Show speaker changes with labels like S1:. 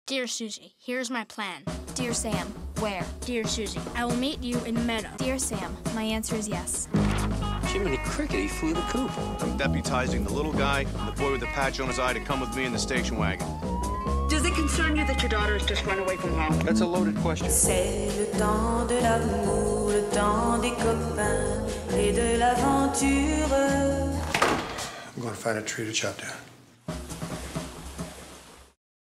S1: Dear Suzy, here's my plan.
S2: Dear Sam, where?
S1: Dear Suzy, I will meet you in the meadow.
S2: Dear Sam, my answer is yes.
S3: Jiminy Cricket, he flew the coop.
S4: I'm deputizing the little guy and the boy with the patch on his eye to come with me in the station wagon.
S5: Does it concern you that your daughter has just run away from home?
S4: That's a loaded question.
S6: C'est le temps de l'amour, le temps des copains et de l'aventure.
S7: I'm going to find a tree to chop down.